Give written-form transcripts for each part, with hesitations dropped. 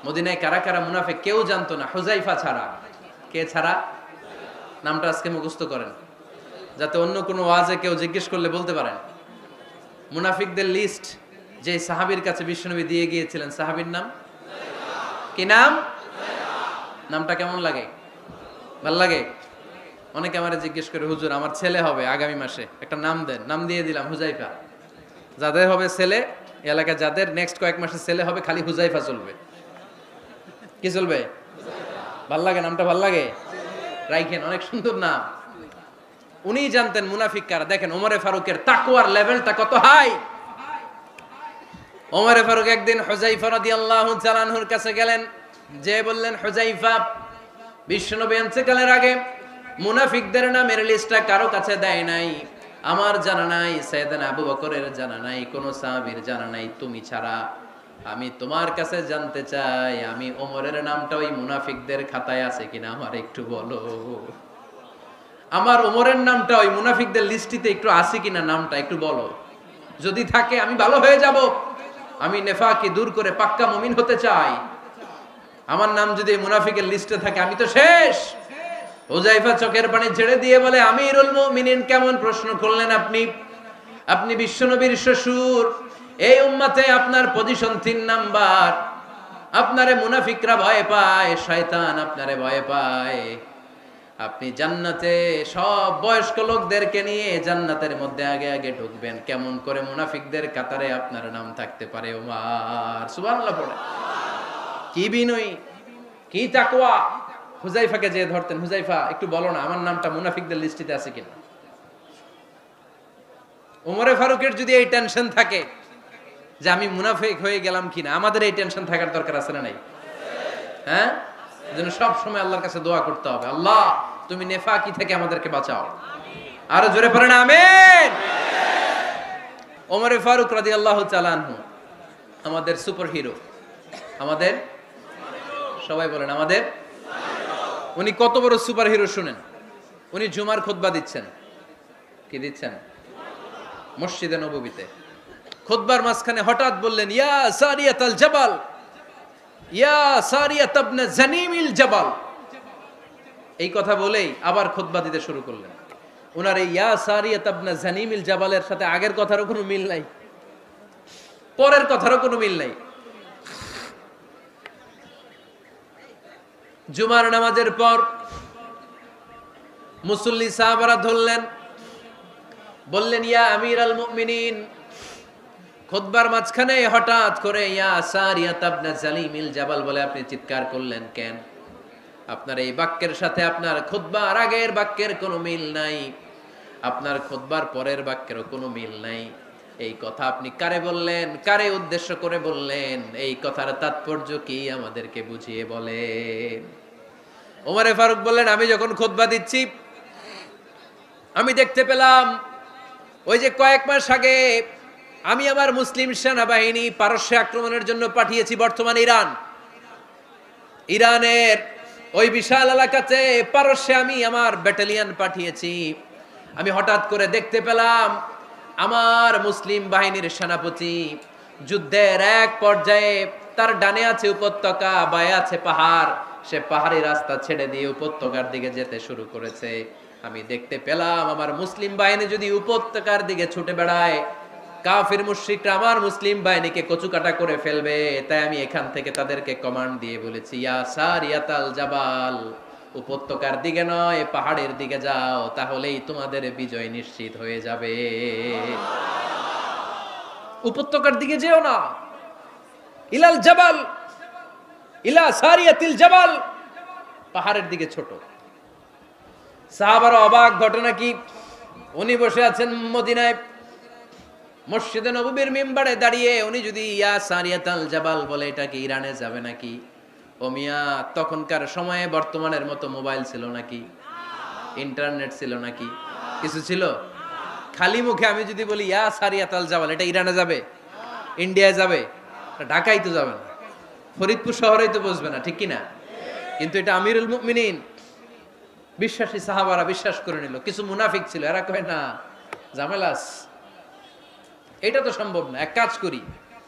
মদিনায় কারা কারা মুনাফিক কেউ জানতো না, হুযায়ফা ছাড়া। কে ছাড়া? নামটা আজকে মুখস্থ করেন, যাতে অন্য কোনো ওয়াজে কেউ জিজ্ঞেস করলে বলতে পারেন। মুনাফিকদের লিস্ট যে সাহাবীর কাছে বিশ্বনবী দিয়ে গিয়েছিলেন, সাহাবীর নাম কি? নাম, নামটা কেমন লাগে? ভাল লাগে? অনেকে আমারে জিজ্ঞেস করে, হুজুর আমার ছেলে হবে আগামী মাসে, একটা নাম দেন। নাম দিয়ে দিলাম হুযায়ফা। যাদের হবে ছেলে, এলাকায় যাদের নেক্সট কয়েক মাসে ছেলে হবে, খালি হুযায়ফা চলবে। কি চলবে? ভাল লাগে নামটা? ভাল লাগে, রাইখেন, অনেক সুন্দর নাম। উনি জানতেন মুনাফিক কারা। দেখেন ওমরে ফারুকের তাকওয়ার লেভেলটা কত হাই। ওমরে ফারুক একদিন হুযায়ফা রাদিয়াল্লাহু তাআলা আনহুর কাছে গেলেন, যে বললেন, হুযায়ফা, বিশ্বনবী ইন্তেকালের আগে মুনাফিকদের নামের লিস্টটা কারো কাছে দেয় নাই, আমার জানা নাই, সাইয়েদনা আবু বকরের জানা নাই, কোন সাহাবীর জানা নাই, তুমি ছাড়া। আমি তোমার কাছে জানতে চাই, আমি ওমরের নামটা ওই মুনাফিকদের খাতায় আছে কিনা আমার একটু বলো। আমার ওমরের নামটা ওই মুনাফিকদের লিস্টিতে একটু আছে কিনা, নামটা একটু বলো। যদি থাকে আমি ভালো হয়ে যাব, আমি নেফাকি দূর করে পাক্কা মুমিন হতে চাই। আমার নাম যদি মুনাফিকের লিস্টে থাকে আমি তো শেষ। হুযায়ফা চোখের পানি ছেড়ে দিয়ে বলে, আমিরুল মুমিনিন, কেমন প্রশ্ন করলেন আপনি? আপনি বিশ্বনবীর শ্বশুর, এই উম্মতে আপনার পজিশন 3 নাম্বার। আপনারে মুনাফিকরা ভয় পায়, শয়তান আপনারে ভয় পায়। আপনি জান্নাতে সব বয়স্ক লোকদেরকে নিয়ে জান্নাতের মধ্যে আগে আগে ঢুকবেন, কেমন করে মুনাফিকদের কাতারে আপনার নাম থাকতে পারে? ওমর সুবহানাল্লাহ পড়ে। কি বিনয়ী, কি তাকওয়া। হুযায়ফাকে যে ধরতেন, হুযায়ফা একটু বলো না আমার নামটা মুনাফিকদের লিস্টিতে আছে কিনা। ওমরে ফারুকের যদি এই টেনশন থাকে যে আমি মুনাফিক হয়ে গেলাম কিনা, আমাদের এই টেনশন থাকার দরকার আছে না নাই? হ্যাঁ, যেন সব সময় আল্লাহর কাছে দোয়া করতে হবে, আল্লাহ তুমি নেফাকি থেকে আমাদেরকে বাঁচাও। আরো জোরে পড়েন আমিন। ওমরে ফারুক রাদিয়াল্লাহু তাআলা আনহু আমাদের সুপার হিরো, আমাদের সবাই বলেন আমাদের। উনি কত বড় সুপার হিরো শুনেন। উনি জুমার খুতবা দিচ্ছেন। কি দিচ্ছেন? মসজিদে নববীতে খুতবার মাঝখানে হঠাৎ বললেন, ইয়া সারিয়াতাল জাবাল, ইয়া সারিয়াত ইবনে জানিমিল জাবাল। এই কথা বলেই আবার খুতবা দিতে শুরু করলেন। ওনার এই ইয়া সারিয়াত ইবনে জানিমিল জাবালের সাথে আগের কথারও কোনো মিল নাই, পরের কথারও কোনো মিল নাই। জুমার নামাজের পর মুসল্লি সাহাবারা ধরলেন, বললেন, ইয়া আমিরাল মুমিনিন। খুতবার মাঝখানে হঠাৎ করে ইয়া সারিয়াত ইবনে জালিমিল জাবাল বলে আপনি চিৎকার করলেন কেন? আপনার এই বাক্যের সাথে আপনার খুতবার আগের বাক্যের কোনো মিল নাই, আপনার খুতবার পরের বাক্যেরও কোনো মিল নাই। এই কথা আপনি কারে বললেন, কারে উদ্দেশ্য করে বললেন? এই কথার তাৎপর্য কি আমাদেরকে বুঝিয়ে বলেন। ওমরে ফারুক বললেন, আমি যখন খুতবা দিচ্ছি আমি দেখতে পেলাম ওই যে কয়েক মাস আগে আমি আমার মুসলিম সেনাবাহিনী পারস্যে আক্রমণের জন্য পাঠিয়েছি, বর্তমান ইরান, ইরানের ওই বিশাল এলাকাতে পারস্যে আমি আমার ব্যাটালিয়ন পাঠিয়েছি। আমি হঠাৎ করে দেখতে পেলাম আমার মুসলিম বাহিনীর সেনাপতি যুদ্ধের এক পর্যায়ে তার ডানে আছে উপত্যকা, বায়ে আছে পাহাড়, সে পাহাড়ি রাস্তা ছেড়ে দিয়ে উপত্যকার দিকে যেতে শুরু করেছে। আমি দেখতে পেলাম আমার মুসলিম বাহিনী যদি উপত্যকার দিকে ছুটে বেড়ায়, কাফির মুশরিকরা আমার মুসলিম বাহিনীকে কচুকাটা করে ফেলবে। তাই আমি এখান থেকে তাদেরকে কমান্ড দিয়ে বলেছি, ইয়া সারিয়াতাল জাবাল, উপত্যকার দিকে নয় পাহাড়ের দিকে যাও, তাহলেই তোমাদের বিজয় নিশ্চিত হয়ে যাবে। উপত্যকার দিকে যেও না, ইলাল জাবাল, ইলা সারিয়াতিল জাবাল, পাহাড়ের দিকে ছোট। সাহাবারা অবাক, ঘটনা কি? উনি বসে আছেন মদিনায় মসজিদে নববীর মিম্বারে দাঁড়িয়ে, উনি যদি ইয়া সারিয়াতাল জাবাল বলে, এটা কি ইরানে যাবে নাকি? ও মিয়া, তখনকার সময়ে বর্তমানের মতো মোবাইল ছিল নাকি, ইন্টারনেট ছিল নাকি, কিছু ছিল? খালি মুখে আমি যদি বলি ইয়া সারিয়াতাল জাবাল, এটা ইরানে যাবে, ইন্ডিয়ায় যাবে, ঢাকায় তো যাবে না, ফরিদপুর শহরেই তো বসবে না, ঠিক কিনা? কিন্তু এটা আমিরুল মুমিনিন বিশ্বাসী সাহাবারা বিশ্বাস করে নিল। কিছু মুনাফিক ছিল, এরা কয় না ঝামেলাস, এটা তো সম্ভব না। এক কাজ করি,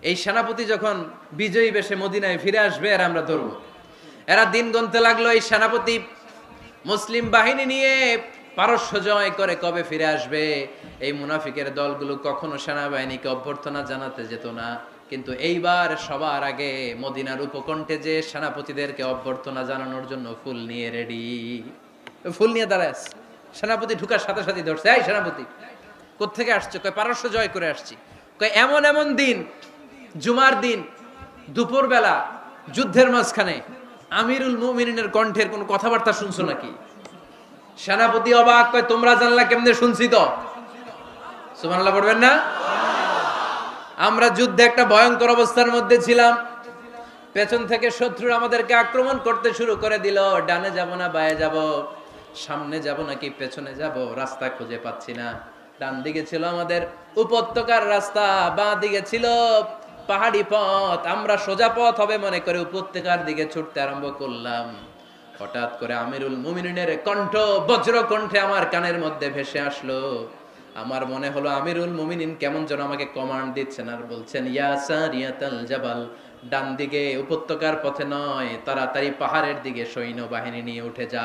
এই সেনাপতি যখন বিজয়ী বেশে মদিনায় ফিরে আসবে আর আমরা ধরবো। এরা দিন গুনতে লাগলো, এই সেনাপতি মুসলিম বাহিনী নিয়ে পারস্য জয় করে কবে ফিরে আসবে। এই মুনাফিকের দলগুলো কখনো সেনাবাহিনীকে অভ্যর্থনা জানাতে যেত না, কিন্তু এইবার সবার আগে মদিনার উপকণ্ঠে যে সেনাপতিদেরকে অভ্যর্থনা জানানোর জন্য ফুল নিয়ে রেডি। ফুল নিয়ে দাঁড়ায় আছে। সেনাপতি ঢুকার সাথে সাথে ধরছে, এই সেনাপতি কোত্থেকে আসছে? কয় পারস্য জয় করে আসছি। কয় এমন এমন দিন, জুমার দিন দুপুর বেলা যুদ্ধের মাঝখানে আমিরুল মুমিনিনের কণ্ঠের কোন কথাবার্তা শুনছো নাকি? সেনাপতি অবাক, কয় তোমরা জানলা কেমনে? শুনছি তো। সুবহানাল্লাহ পড়বেন না? আমরা যুদ্ধে একটা ভয়ঙ্কর অবস্থার মধ্যে ছিলাম, পেছন থেকে শত্রুরা আমাদেরকে আক্রমণ করতে শুরু করে দিল। ডানে যাব না বায়ে যাব, সামনে যাব নাকি পেছনে যাব, রাস্তা খুঁজে পাচ্ছি না। ডান দিকে ছিল আমাদের উপত্যকার রাস্তা, বাঁ দিকে ছিল পাহাড়ি পথ। আমরা সোজা পথ হবে মনে করে উপত্যকার দিকে ছুটতে আরম্ভ করলাম। হঠাৎ করে আমিরুল মুমিনিনের কণ্ঠ বজ্র কণ্ঠে আমার কানের মধ্যে ভেসে আসলো। আমার মনে হলো আমিরুল মুমিনিন কেমন যেন আমাকে কমান্ড দিচ্ছেন আর বলছেন, ইয়া সারিয়াতাল জাবাল, ডান দিকে উপত্যকার পথে নয়, তাড়াতাড়ি পাহাড়ের দিকে সৈন্যবাহিনী নিয়ে উঠে যা।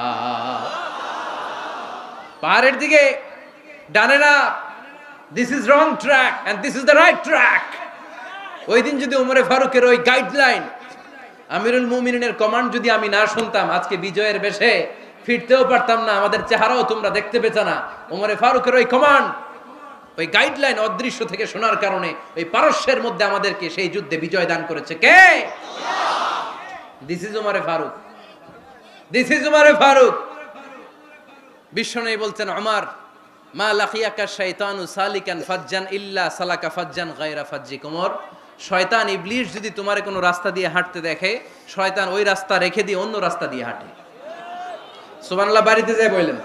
পাহাড়ের দিকে, ডানে না। This is wrong track and this is the right track. ওই দিন যদি ওমরে ফারুকের ওই গাইডলাইন, আমিরুল মুমিনিনের কমান্ড যদি আমি না শুনতাম, আজকে বিজয়ের বেশে ফিরতেও পারতাম না, আমাদের চেহারাও তোমরা দেখতে পেত না। ওমরে ফারুকের ওই কমান্ড, ওই গাইডলাইন অদৃশ্য থেকে শোনার কারণে ওই পারস্যের মধ্যে আমাদেরকে সেই যুদ্ধে বিজয় দান করেছে কে? দিস ইজ ওমরে ফারুক, দিস ইজ ওমরে ফারুক। বিশ্বনবী বলছেন, ওমর মা লাকিয়াকা শাইতানু সালিকান ফাজ্জান ইল্লা সালাকা ফাজ্জান গায়রা ফাজ্জিক। ওমর, শয়তান ইবলিস যদি তোমার কোনো রাস্তা দিয়ে হাঁটতে দেখে, শয়তান ওই রাস্তা রেখে দিয়ে অন্য রাস্তা দিয়ে হাঁটে। সুবহানাল্লাহ বাড়িতে যায় বললেন।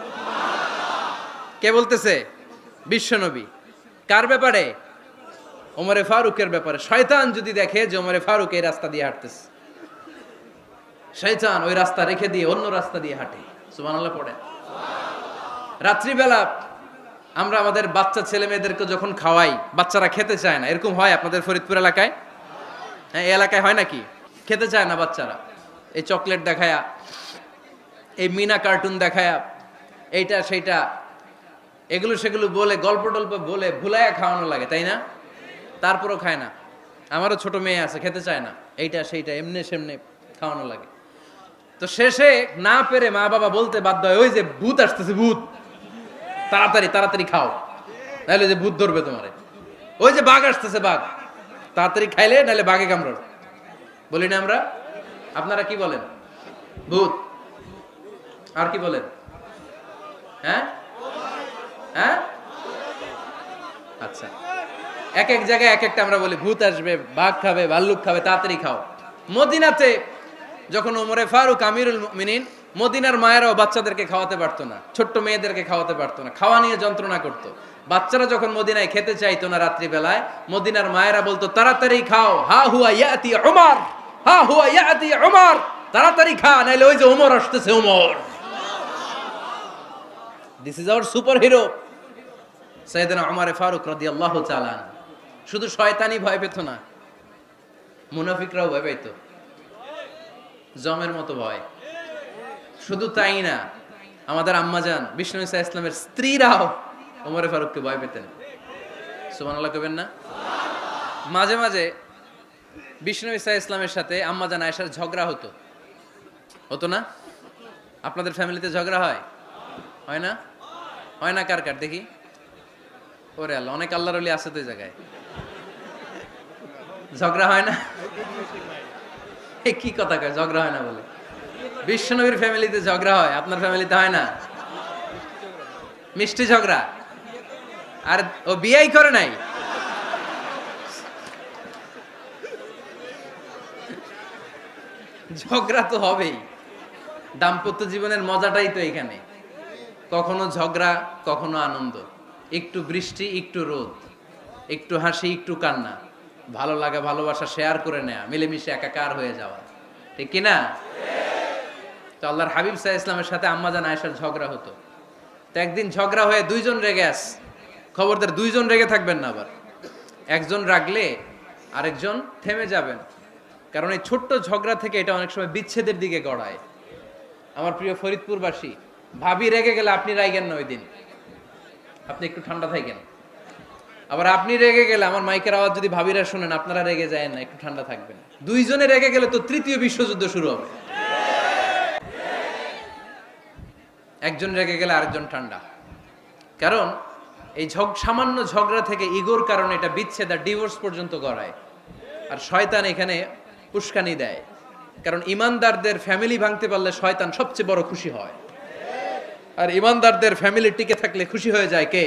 কে বলতেছে? বিশ্বনবী। কার ব্যাপারে? ওমরে ফারুকের ব্যাপারে। শয়তান যদি দেখে যে ওমরে ফারুক এই রাস্তা দিয়ে হাঁটতেছে, শয়তান ওই রাস্তা রেখে দিয়ে অন্য রাস্তা দিয়ে হাঁটে। সুবহানাল্লাহ পড়ে। রাত্রিবেলা আমরা আমাদের বাচ্চা ছেলে মেয়েদেরকে যখন খাওয়াই, বাচ্চারা খেতে চায় না, এরকম হয় আপনাদের ফরিদপুর এলাকায়? হ্যাঁ, এই এলাকায় হয় নাকি? খেতে চায় না বাচ্চারা, এই চকলেট দেখায়া, এই মিনা কার্টুন দেখায়া, এইটা সেইটা এগুলো সেগুলো বলে, গল্প টল্প বলে ভুলায়া খাওয়ানো লাগে, তাই না? তারপরও খায় না। আমারও ছোট মেয়ে আছে, খেতে চায় না, এইটা সেইটা এমনি সেমনে খাওয়ানো লাগে। তো শেষে না পেরে মা বাবা বলতে বাধ্য হয়, ওই যে ভূত আসতেছে, ভূত, তাড়াতাড়ি তাড়াতাড়ি খাও, নাহলে যে ভূত ধরবে তোমারে। ওই যে বাঘ আসতেছে, বাঘ, তাড়াতাড়ি খাইলে নাহলে বাঘে কামড়। বলি না আমরা? আপনারা কি বলেন? ভূত। আর কি বলেন? হ্যাঁ হ্যাঁ, আচ্ছা, এক এক জায়গায় এক একটা আমরা বলি, ভূত আসবে, বাঘ খাবে, ভাল্লুক খাবে, তাড়াতাড়ি খাও। মদিনাতে যখন ওমরে ফারুক আমিরুল মুমিনিন, মদিনার মায়েরাও বাচ্চাদেরকে খাওয়াতে পারতো না, ছোট্ট মেয়েদেরকে খাওয়াতে পারতো না, খাওয়া নিয়ে যন্ত্রণা করতো। বাচ্চারা যখন মদিনায় খেতে চাইতো না রাত্রি বেলায়, মদিনার মায়েরা বলতো, তাড়াতাড়ি খাও, হা হুয়া ইয়াতি উমর, হা হুয়া ইয়াতি উমর, তাড়াতাড়ি খা, নাইলে ওই যে ওমর আসতেছে, Omar. This is our super hero সাইয়েদনা ওমর ফারুক রাদিয়াল্লাহু তাআলা। শুধু শয়তানি ভয় পেত না, মুনাফিকরাও ভয় পেত, জমের মতো ভয়। শুধু তাই না, আমাদের আম্মাজান বিষ্ণু ইসা ইসলামের স্ত্রীরাও ওমরে ফারুককে ভয় পেতেন। সুবহানাল্লাহ কইবেন না? মাঝে মাঝে বিষ্ণু ইসা ইসলামের সাথে আম্মাজান আয়েশার ঝগড়া হতো, হতো না? আপনাদের ফ্যামিলিতে ঝগড়া হয়? হয় না? হয় না? কার কার দেখি? ওরে আল্লাহ, অনেক আল্লাহর ওলি আছে তো এই জায়গায়। ঝগড়া হয় না? কি কথা কয়, ঝগড়া হয় না বলে? বিশ্বনবীর ফ্যামিলিতে ঝগড়া হয়, আপনার ফ্যামিলিতে হয় না? মিষ্টি ঝগড়া। আর ও বিয়েই করে নাই। ঝগড়া তো হবেই, দাম্পত্য জীবনের মজাটাই তো এখানে। কখনো ঝগড়া, কখনো আনন্দ, একটু বৃষ্টি, একটু রোদ, একটু হাসি, একটু কান্না, ভালো লাগা ভালোবাসা শেয়ার করে নেয়া, মিলেমিশে একাকার হয়ে যাওয়া, ঠিক কিনা? তো আল্লাহর হাবিব সাল্লাল্লাহু আলাইহি ইসলামের সাথে আম্মাজান আয়েশার ঝগড়া হতো। তো একদিন ঝগড়া হয়ে দুইজন রেগে আস, খবরদার দুইজন রেগে থাকবেন না। আবার একজন রাগলে আরেকজন থেমে যাবেন, কারণ এই ছোট্ট ঝগড়া থেকে এটা অনেক সময় বিচ্ছেদের দিকে গড়ায়। আমার প্রিয় ফরিদপুরবাসী, ভাবি রেগে গেলে আপনি রাইগেন না, ওই দিন আপনি একটু ঠান্ডা থাকেন। আবার আপনি রেগে গেলে, আমার মাইকের আওয়াজ যদি ভাবিরা শুনেন, আপনারা রেগে যায় না, একটু ঠান্ডা থাকবেন। দুইজনে রেগে গেলে তো তৃতীয় বিশ্বযুদ্ধ শুরু হবে। একজন রেগে গেলে আরেকজন ঠান্ডা, কারণ এই সামান্য ঝগড়া থেকে ইগোর কারণে এটা বিচ্ছেদ আর ডিভোর্স পর্যন্ত গড়ায়। আর শয়তান এখানে উস্কানি দেয়, কারণ ইমানদারদের ফ্যামিলি ভাঙতে পারলে শয়তান সবচেয়ে বড় খুশি হয়, আর ইমানদারদের ফ্যামিলি টিকে থাকলে খুশি হয়ে যায় কে?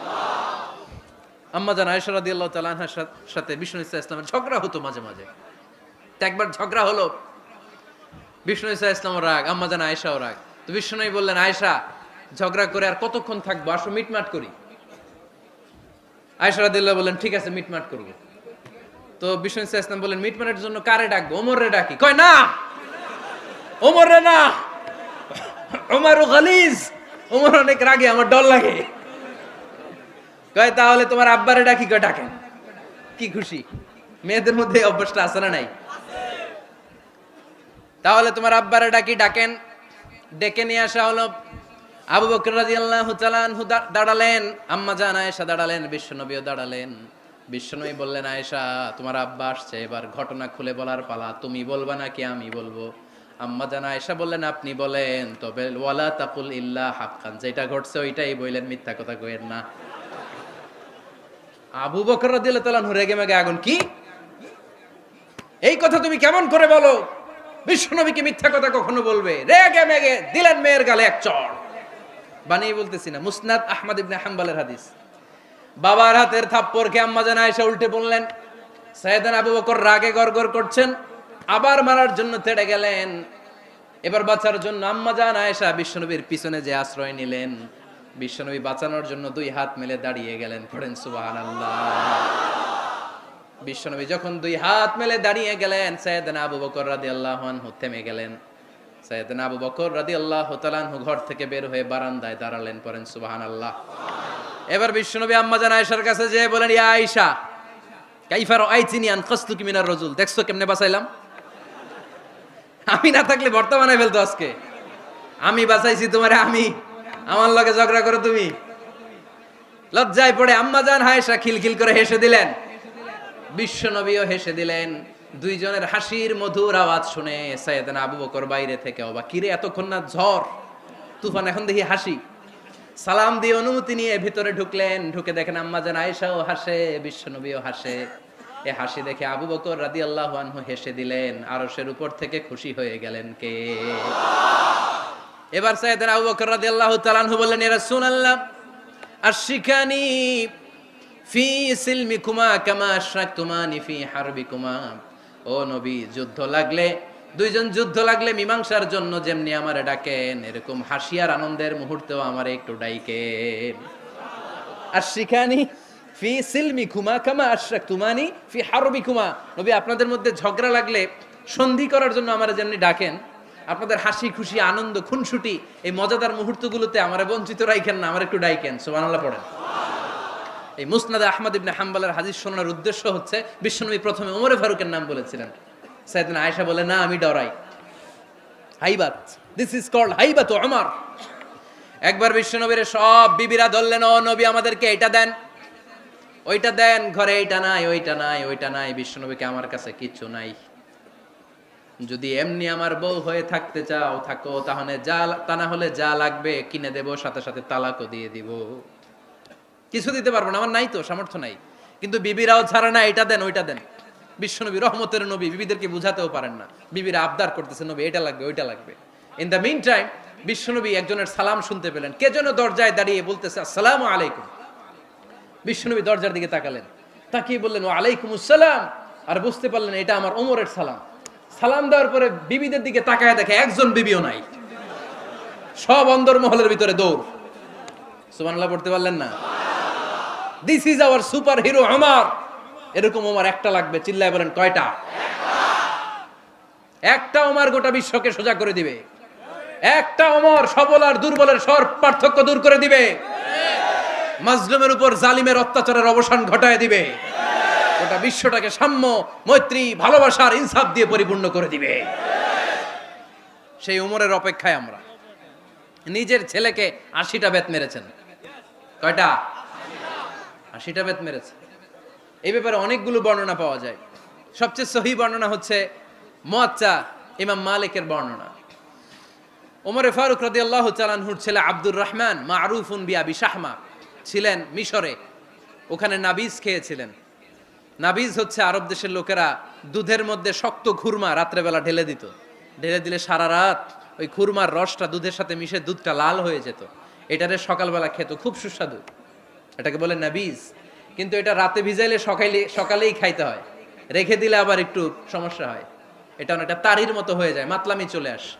আম্মা জান আয়েশা রাদিয়াল্লাহু তাআলা আনহার সাথে বিষ্ণু ইসলামের ঝগড়া হতো মাঝে মাঝে। একবার ঝগড়া হলো, বিষ্ণু ইসলামের রাগ, আম্মা জান আয়েশাও রাগ। তো বিষ্ণু বললেন, আয়েশা ঝগড়া করে আর কতক্ষণ থাকবো, আসো মিটমাট করি। আয়েশা রাদিয়াল্লাহু বললেন, ঠিক আছে মিটমাট করবো। তো বিষ্ণু ইসলাম বললেন, মিটমাটের জন্য কারে ডাকবো? ওমর রে ডাকি। কয় না, ওমর রে না, ওমর গালিজ, ওমর অনেক রাগে, আমার ডর লাগে। কয় তাহলে তোমার আব্বারে ডাকি। কয় ডাকেন। কি খুশি, মেয়েদের মধ্যে অভ্যাসটা আছে না নাই? তাহলে তোমার আব্বারে ডাকি, ডাকেন। ডেকে নিয়ে আসা হলো। আবু বকর রাদিয়াল্লাহু তাআলা আনহু দাঁড়ালেন, আম্মা জান আয়েশা দাঁড়ালেন, বিশ্বনবীও দাঁড়ালেন। বিশ্বনবী বললেন, আয়েশা তোমার আব্বা আসছে, এবার ঘটনা খুলে বলার পালা, তুমি বলবা নাকি আমি বলবো? আম্মা জান আয়েশা বললেন, আপনি বলেন, তবে ওয়ালা তাকুল ইল্লা হাক্কান, যেটা ঘটছে ওইটাই বললেন, মিথ্যা কথা কইেন না। আবু বকর রাদিয়াল্লাহু তাআলা আনহু রেগে মেগে আগুন। কি এই কথা তুমি কেমন করে বলো? বিশ্বনবী কি মিথ্যা কথা কখনো বলবে? রেগে মেগে দিলেন মেয়ের গালে এক চড়। বানিয়ে বলতেছি না, মুসনাদ আহমদ ইবনে হাম্বলের হাদিস। বাবার হাতের থাপ্পড়কে আম্মা জান আয়েশা উল্টে বললেন। সাইয়েদনা আবু বকর রাগে গড়গড় করছেন, আবার মারার জন্য তেড়ে গেলেন। এবার বাঁচার জন্য আম্মা জান আয়েশা বিশ্বনবীর পিছনে যে আশ্রয় নিলেন, বিশ্বনবী বাঁচানোর জন্য দুই হাত মেলে দাঁড়িয়ে গেলেন। পড়েন সুবহানাল্লাহ। বিশ্বনবী যখন দুই হাত মেলে দাঁড়িয়ে গেলেন, সাইয়েদনা আবু বকর রাদিয়াল্লাহু আনহু থেমে গেলেন। সাইয়েদনা আবু বকর রাদিয়াল্লাহু তাআলা আনহু ঘর থেকে বের হয়ে বারান্দায় দাঁড়ালেন। পড়েন সুবহানাল্লাহ। এবার বিশ্বনবী আম্মা জান আয়েশার কাছে যেয়ে বলেন, ইয়া আয়েশা কাইফা রাআইতিনি আনকাসতুকি মিনার রাজুল, দেখছো কেমনে বাঁচাইলাম? আমি না থাকলে ভর্তা বানাই ফেলতো আজকে। আমি বাঁচাইছি তোমারে, আমি, আমার লগে ঝগড়া করো তুমি। লজ্জায় পড়ে আম্মা জান আয়েশা খিলখিল করে হেসে দিলেন, বিশ্বনবীও হেসে দিলেন। দুইজনের হাসির মধুর আওয়াজ শুনে সাইয়েদনা আবু বকর বাইরে থেকে অবাক, কিরে এতক্ষণ না ঝড় তুফান, এখন দেখি হাসি। সালাম দিয়ে অনুমতি নিয়ে ভিতরে ঢুকলেন। ঢুকে দেখেন আম্মা জান আয়েশাও হাসে, বিশ্বনবীও হাসে। এ হাসি দেখে আবু বকর রাদিয়াল্লাহু আনহু হেসে দিলেন। আরশের উপর থেকে খুশি হয়ে গেলেন কে? এবার সাইয়েদনা আবু বকর রাদিয়াল্লাহু তাআলা আনহু বললেন, ইয়া রাসূলুল্লাহ আশরিকানি ফি সিলমিকুমা কামা আশরাকতুমানি ফি হারবিকুমা। ও নবী, যুদ্ধ লাগলে, দুইজন যুদ্ধ লাগলে মীমাংসার জন্য যেমনি আমারে ডাকেন, এরকম হাসি আর আনন্দের মুহূর্তেও আমারে একটু ডাইকেন। আশরিকানি ফি সিলমিকুমা কামা আশরাকতুমানি ফি হারবিকুমা। নবী, আপনাদের মধ্যে ঝগড়া লাগলে সন্ধি করার জন্য আমারে যেমনি ডাকেন, আপনাদের হাসি খুশি আনন্দ খুনসুটি এই মজাদার মুহূর্তগুলোতে আমারে বঞ্চিত রাখেন না, আমার একটু ডাইকেন। সুবহানাল্লাহ পড়েন। এই মুসনাদ আহমদ ইবনে হাম্বলের হাদিস শোনার উদ্দেশ্য হচ্ছে, বিশ্বনবী প্রথমে ওমর ফারুকের নাম বলেছিলেন। সাইয়েদনা আয়েশা বলে, না আমি ডরাই। হাইবাত, দিস ইজ কল্ড হাইবাত ওমর। একবার বিশ্বনবীর সব বিবিরা ধরলেন, ও নবী আমাদেরকে এটা দেন, ওইটা দেন, ঘরে এইটা নাই, ওইটা নাই, ওইটা নাই। বিশ্বনবীকে, আমার কাছে কিচ্ছু নাই, যদি এমনি আমার বউ হয়ে থাকতে চাও থাকো, তাহলে যা, তা না হলে যা লাগবে কিনে দেব, সাথে সাথে তালাকও দিয়ে দিব। কিছু দিতে পারবো না, আমার নাই তো, সামর্থ্য নাই। কিন্তু বিবিরাও ছাড়ে না, এটা দেন ওইটা দেন। বিশ্বনবী রহমতের নবী, বিবিদেরকে বুঝাতেও পারেন না, বিবিরা আবদার করতেছে, নবী এটা লাগবে ওইটা লাগবে। ইন দ্য মিন টাইম বিশ্বনবী একজনের সালাম শুনতে পেলেন। কে যেন দরজায় দাঁড়িয়ে বলতেছে, আসসালামু আলাইকুম। বিশ্বনবী দরজার দিকে তাকালেন, তাকিয়ে বললেন, ওয়া আলাইকুম আসসালাম। আর বুঝতে পারলেন এটা আমার ওমরের সালাম। সালাম দেওয়ার পরে বিবিদের দিকে তাকায় দেখে একজন বিবিও নাই, সব অন্দরমহলের ভিতরে দৌড়। সুবহানাল্লাহ পড়তে পারলেন না? This is our super hero Omar. এরকম ওমর একটা লাগবে, চিল্লায় বলেন কয়টা? একটা ওমর গোটা বিশ্বকে সোজা করে দিবে। একটা ওমর সবল আর দুর্বলের সব পার্থক্য দূর করে দিবে। মাজলুমের উপর জালিমের অত্যাচারের অবসান ঘটায় দিবে। গোটা বিশ্বটাকে সাম্য, মৈত্রী, ভালোবাসার, ইনসাফ দিয়ে পরিপূর্ণ করে দিবে। সেই উমরের অপেক্ষায় আমরা। নিজের ছেলেকে 80টা বেত মেরেছেন। কয়টা? 80টা বেত মেরেছে। এই ব্যাপারে অনেকগুলো বর্ণনা পাওয়া যায়। সবচেয়ে সহি বর্ণনা হচ্ছে মুয়াত্তা ইমাম মালিকের বর্ণনা। ওমরে ফারুক রাদিয়াল্লাহু তাআলা আনহুর ছেলে আব্দুর রহমান মারুফুন বিআবি শাহমা ছিলেন মিশরে। ওখানে নাবিজ খেয়েছিলেন। নাবিজ হচ্ছে আরব দেশের লোকেরা দুধের মধ্যে শক্ত খুরমা রাত্রেবেলা ঢেলে দিত। ঢেলে দিলে সারা রাত ওই খুরমার রসটা দুধের সাথে মিশে দুধটা লাল হয়ে যেত। এটারে সকালবেলা খেত, খুব সুস্বাদু। এটাকে বলে নাবিজ। কিন্তু এটা রাতে ভিজাইলে সকালেই খাইতে হয়, রেখে দিলে আবার একটু সমস্যা হয়। এটা অনেকটা তারির মতো হয়ে যায়, মাতলামি চলে আসে।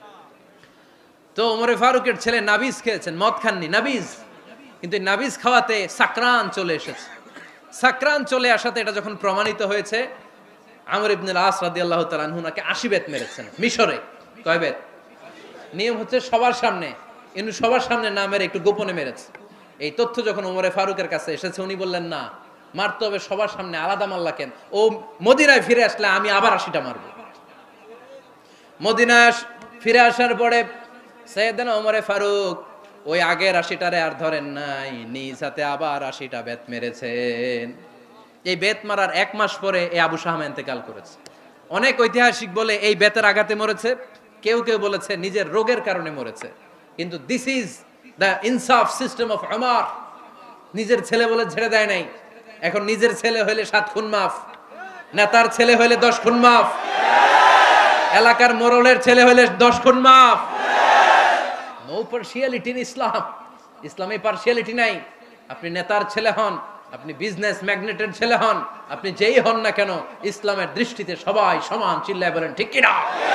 তো ওমরে ফারুকের ছেলে নাবিজ খেয়েছেন, মদ খাননি, নাবিজ। কিন্তু নাবিজ খাওয়াতে সাকরান চলে এসেছে। সাকরান চলে আসাতে এটা যখন প্রমাণিত হয়েছে, আমর ইবনে আস রাদিয়াল্লাহু তাআলা আনহু নাকি 80 বেত মেরেছেন মিশরে। কয় বেত? নিয়ম হচ্ছে সবার সামনে, কিন্তু সবার সামনে না মেরে একটু গোপনে মেরেছে। এই তথ্য যখন ওমরে ফারুকের কাছে এসেছে, উনি বললেন না, মারতে হবে সবার সামনে, আলাদা মাল্লা কেন? ও মদিনায় ফিরে আসলে আমি আবার 80টা মারব। মদিনায় ফিরে আসার পরে সাইয়েদনা ওমরে ফারুক ওই আগের 80টারে আর ধরেন নাই, নিজ হাতে আবার 80টা বেত মেরেছেন। এই বেত মারার 1 মাস পরে এই আবু শাহমা ইন্তেকাল করেছে। অনেক ঐতিহাসিক বলে এই বেতের আঘাতে মরেছে, কেউ কেউ বলেছে নিজের রোগের কারণে মরেছে। কিন্তু দিস ইজ দ্য ইনসাফ সিস্টেম অফ উমর। নিজের ছেলে বলে ছেড়ে দেয় নাই। এখন নিজের ছেলে হইলে 7 খুন মাফ, নেতার ছেলে হইলে 10 খুন মাফ, এলাকার মোড়লের ছেলে হইলে 10 খুন মাফ। No partiality in Islam. ইসলামে পার্সিয়ালিটি নাই। আপনি নেতার ছেলে হন, আপনি বিজনেস ম্যাগনেটের ছেলে হন, আপনি যেই হন না কেন, ইসলামের দৃষ্টিতে সবাই সমান। চিল্লায় বলেন ঠিক কিনা?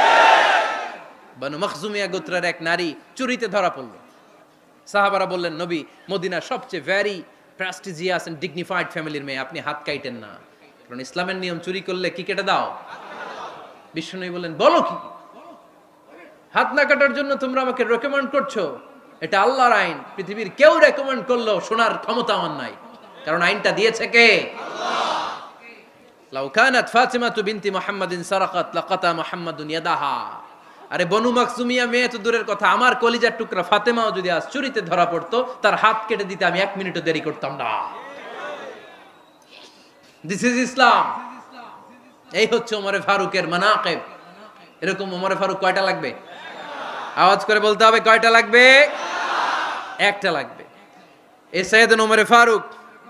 বানু মখজুমিয়া গোত্রের এক নারী চুরিতে ধরা পড়ল। সাহাবারা বললেন, নবী, মদিনার সবচেয়ে ভেরি প্রেস্টিজিয়াস এন্ড ডিগনিফাইড ফ্যামিলির মেয়ে, আপনি হাত কাটেন না, কারণ ইসলামের নিয়ম চুরি করলে কি কেটে দাও। বিশ্বনবী বললেন, বলো কি? হাত না কাটার জন্য তোমরা আমাকে রেকমেন্ড করছো? এটা আল্লাহর আইন। পৃথিবীর কেউ রেকমেন্ড করলো শোনার ক্ষমতা আমার নাই, কারণ আইনটা দিয়েছে কে? আল্লাহ। লাউ কানাত ফাতিমাতু বিনতি মুহাম্মাদিন সারাকাত লাকাতা মুহাম্মাদুন ইয়াদাহা। আরে বনু মাখজুমিয়া মেয়ে তো দূরের কথা, আমার কলিজার টুকরা ফাতেমাও যদি আজ চুরিতে ধরা পড়তো, তার হাত কেটে দিতে আমি 1 মিনিটও দেরি করতাম না। This is Islam. এই হচ্ছে ওমরে ফারুকের মানাকিব। এরকম ওমরে ফারুক কয়টা লাগবে? আওয়াজ করে বলতে হবে, কয়টা লাগবে? একটা লাগবে। এই সাইয়েদনা ওমরে ফারুক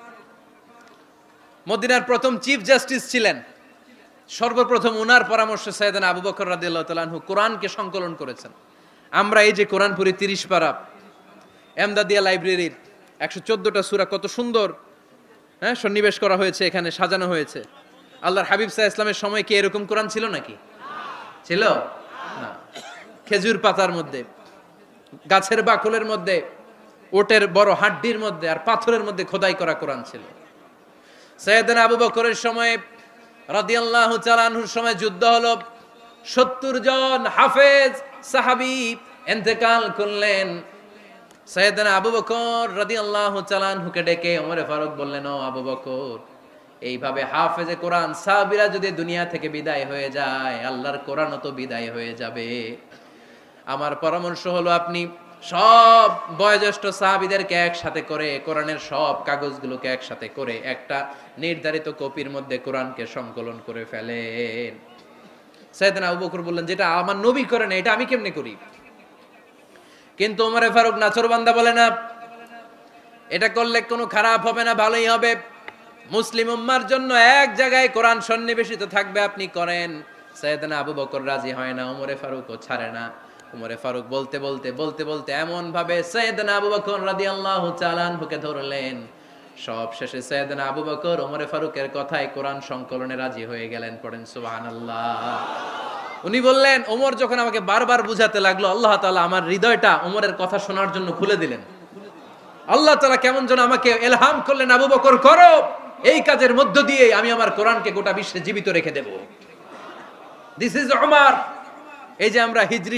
মদিনার প্রথম চিফ জাস্টিস ছিলেন। সর্বপ্রথম ওনার পরামর্শে সাইয়েদনা আবু বকর রাদিয়াল্লাহু তাআলা আনহু কোরআনকে সংকলন করেছেন। আমরা এই যে কোরআন পড়ি 30 পারা, এমদাদিয়া লাইব্রেরির 114টা সূরা, কত সুন্দর সন্নিবেশ করা হয়েছে, এখানে সাজানো হয়েছে। আল্লাহর হাবিব সাল্লাল্লাহু আলাইহি ওয়াসাল্লামের সময় কি এরকম কোরআন ছিল নাকি? ছিল না। খেজুর পাতার মধ্যে, গাছের বাকলের মধ্যে, ওটের বড় হাড্ডির মধ্যে আর পাথরের মধ্যে খোদাই করা কোরআন ছিল। সাইয়েদনা আবু বকরের সময় রাদিয়াল্লাহু তাআলা আনহুর সময় যুদ্ধ হলো। 70 জন হাফেজ সাহাবী ইন্তেকাল করলেন। সাইয়েদনা আবু বকর রাদিয়াল্লাহু তাআলা আনহুকে ডেকে ওমরে ফারুক বললেন, ও আবু বকর, এইভাবে হাফেজে কোরআন সাহাবীরা যদি দুনিয়া থেকে বিদায় হয়ে যায়, আল্লাহর কোরআনও তো বিদায় হয়ে যাবে। আমার পরামর্শ হলো আপনি সব বয়োজ্যেষ্ঠ সাহাবীদেরকে একসাথে করে কোরআনের সব কাগজগুলোকে একসাথে করে একটা নির্ধারিত কপির মধ্যে কোরআনকে সংকলন করে ফেলেন। সাইয়েদনা আবু বকর বললেন, যেটা আমার নবী করেন এটা আমি কেমনে করি? কিন্তু ওমরে ফারুক নাছরবান্দা বলে না, এটা করলে কোনো খারাপ হবে না, ভালোই হবে। মুসলিম উম্মার জন্য এক জায়গায় কোরআন সন্নিবেশিত থাকবে, আপনি করেন। সাইয়েদনা আবু বকর রাজি হয় না, ওমরে ফারুকও ছাড়ে না। ওমরে ফারুক বলতে বলতে বলতে বলতে এমন ভাবে সাইয়েদনা আবু বকর রাদিয়াল্লাহু তাআলা আনহুকে ধরলেন, সব শেষে সাইয়েদনা আবু বকর ওমরে ফারুকের কথায় কোরআন সংকলনে রাজি হয়ে গেলেন। পড়েন সুবহানাল্লাহ। উনি বললেন, ওমর যখন আমাকে বারবার বুঝাতে লাগলো, আল্লাহ তাআলা আমার হৃদয়টা ওমরের কথা শোনার জন্য খুলে দিলেন। আল্লাহ তাআলা কেমন যেন আমাকে ইলহাম করলেন, আবু বকর করো, এই কাজের মধ্য দিয়ে আমি আমার কোরআনকে গোটা বিশ্বে জীবিত রেখে দেব। This is Umar. এই যে আমরা হিজরি